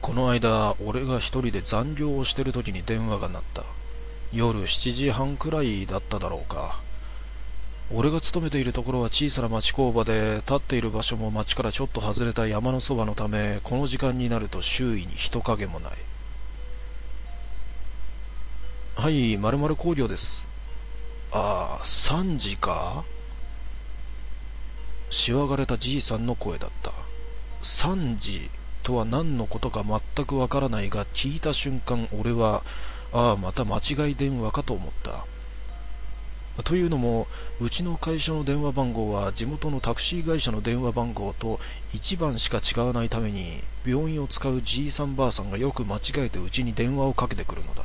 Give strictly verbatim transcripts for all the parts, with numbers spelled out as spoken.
この間、俺が一人で残業をしてる時に電話が鳴った。夜しちじはんくらいだっただろうか。俺が勤めているところは小さな町工場で、立っている場所も町からちょっと外れた山のそばのため、この時間になると周囲に人影もない。はい、〇〇工業です。ああ、さんじか。しわがれたじいさんの声だった。さんじとは何のことか全くわからないが、聞いた瞬間俺は、ああ、また間違い電話かと思った。というのも、うちの会社の電話番号は地元のタクシー会社の電話番号といちばんしか違わないために、病院を使うじいさんばあさんがよく間違えてうちに電話をかけてくるのだ。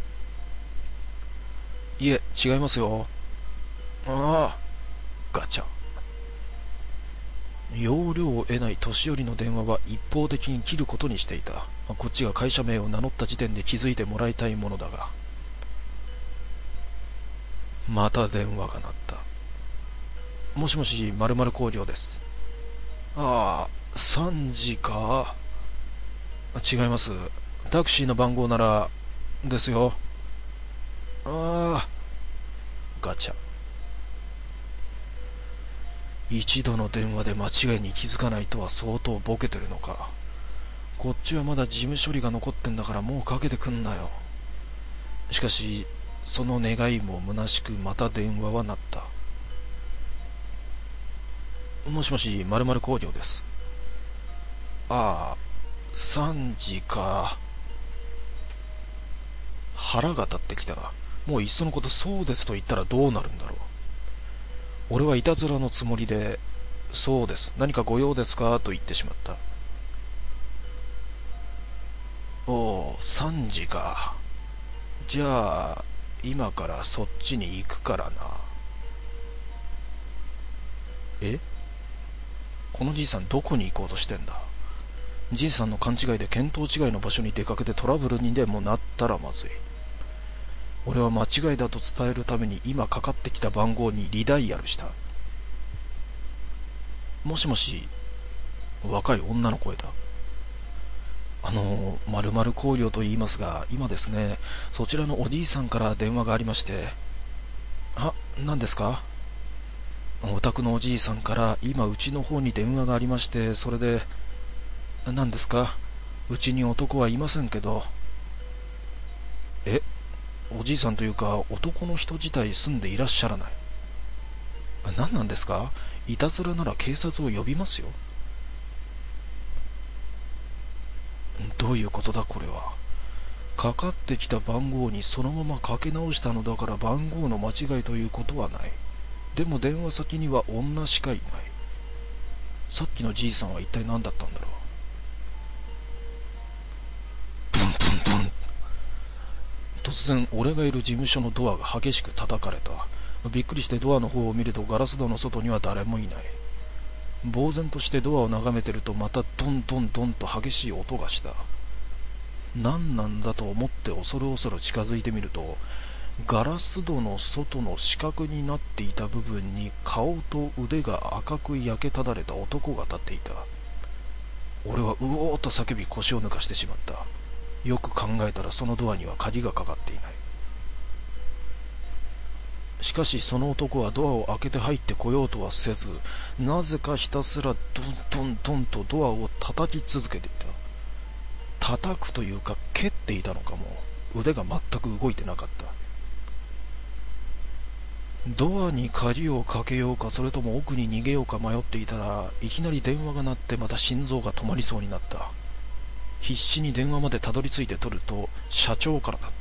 いえ、違いますよ。ああ、ガチャ。要領を得ない年寄りの電話は一方的に切ることにしていた。こっちが会社名を名乗った時点で気づいてもらいたいものだが。また電話が鳴った。もしもし、〇〇工業です。ああ、さんじか。違います。タクシーの番号なら、ですよ。ああ、ガチャ。一度の電話で間違いに気づかないとは相当ボケてるのか。こっちはまだ事務処理が残ってんだからもうかけてくんなよ。しかし、その願いも虚しくまた電話は鳴った。もしもし、〇〇工業です。ああ、さんじか。腹が立ってきた。もういっそのことそうですと言ったらどうなるんだろう。俺はいたずらのつもりで、そうです、何かご用ですかと言ってしまった。おお、さんじか。じゃあ、今からそっちに行くからな。え、このじいさんどこに行こうとしてんだ。じいさんの勘違いで見当違いの場所に出かけてトラブルにでもなったらまずい。俺は間違いだと伝えるために今かかってきた番号にリダイヤルした。もしもし、若い女の声だ。あの、〇〇工業と言いますが、今ですね、そちらのおじいさんから電話がありまして。あ、何ですか。お宅のおじいさんから今うちの方に電話がありまして、それで、何ですか。うちに男はいませんけど。え、おじいさんというか男の人自体住んでいらっしゃらない。何なんですか。いたずらなら警察を呼びますよ。どういうことだこれは。かかってきた番号にそのままかけ直したのだから番号の間違いということはない。でも電話先には女しかいない。さっきのじいさんは一体何だったんだろう。ブンブンブン。突然俺がいる事務所のドアが激しく叩かれた。びっくりしてドアの方を見るとガラス戸の外には誰もいない。呆然としてドアを眺めてるとまたドンドンドンと激しい音がした。何なんだと思って恐る恐る近づいてみると、ガラス戸の外の四角になっていた部分に顔と腕が赤く焼けただれた男が立っていた。俺はうおーと叫び腰を抜かしてしまった。よく考えたらそのドアには鍵がかかっていない。しかしその男はドアを開けて入ってこようとはせず、なぜかひたすらドンドンドンとドアを叩き続けていた。叩くというか蹴っていたのかも。腕が全く動いてなかった。ドアに鍵をかけようかそれとも奥に逃げようか迷っていたら、いきなり電話が鳴ってまた心臓が止まりそうになった。必死に電話までたどり着いて取ると社長からだった。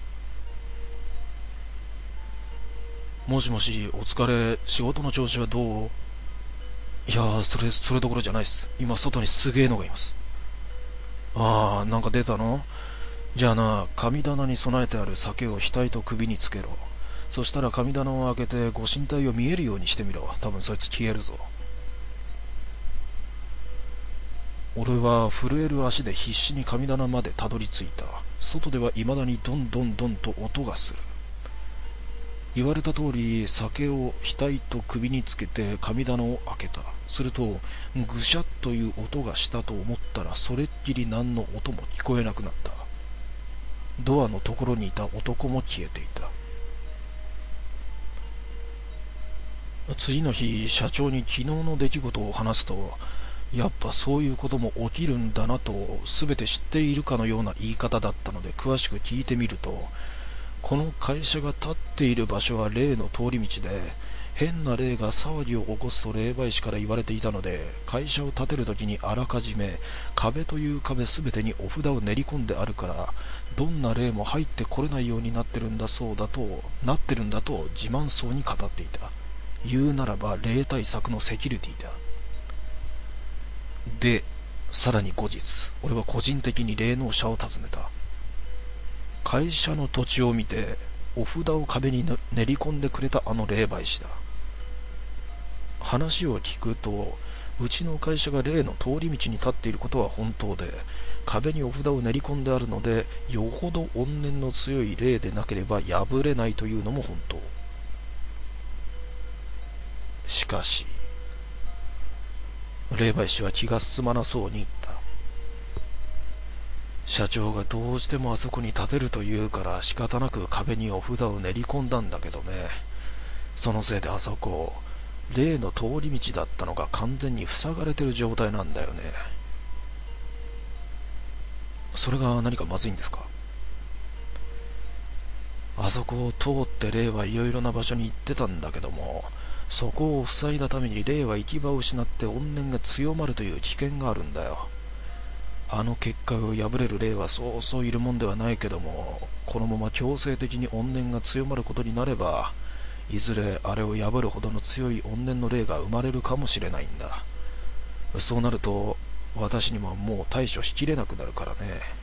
もしもし、お疲れ。仕事の調子はどう。いやー、それそれどころじゃないっす。今外にすげえのがいます。ああ、なんか出たの。じゃあな、神棚に備えてある酒を額と首につけろ。そしたら神棚を開けてご神体を見えるようにしてみろ。多分そいつ消えるぞ。俺は震える足で必死に神棚までたどり着いた。外では未だにドンドンドンと音がする。 言われた通り酒を額と首につけて神棚を開けた。するとぐしゃっという音がしたと思ったら、それっきり何の音も聞こえなくなった。ドアのところにいた男も消えていた。次の日、社長に昨日の出来事を話すと、やっぱそういうことも起きるんだなと全て知っているかのような言い方だったので、詳しく聞いてみると、この会社が立っている場所は例の通り道で、変な霊が騒ぎを起こすと霊媒師から言われていたので、会社を建てるときにあらかじめ壁という壁すべてにお札を練り込んであるから、どんな霊も入ってこれないようになってるんだそうだとなってるんだと自慢そうに語っていた。言うならば霊対策のセキュリティだ。で、さらに後日、俺は個人的に霊能者を訪ねた。会社の土地を見てお札を壁に練り込んでくれたあの霊媒師だ。話を聞くと、うちの会社が例の通り道に立っていることは本当で、壁にお札を練り込んであるので、よほど怨念の強い霊でなければ破れないというのも本当。しかし、霊媒師は気が進まなそうに言った。社長がどうしてもあそこに建てると言うから仕方なく壁にお札を練り込んだんだけどね。そのせいであそこ、例の通り道だったのが完全に塞がれてる状態なんだよね。それが何かまずいんですか？あそこを通って霊はいろいろな場所に行ってたんだけども、そこを塞いだために霊は行き場を失って怨念が強まるという危険があるんだよ。あの結界を破れる霊はそうそういるもんではないけども、このまま強制的に怨念が強まることになれば、いずれあれを破るほどの強い怨念の霊が生まれるかもしれないんだ。そうなると私にももう対処しきれなくなるからね。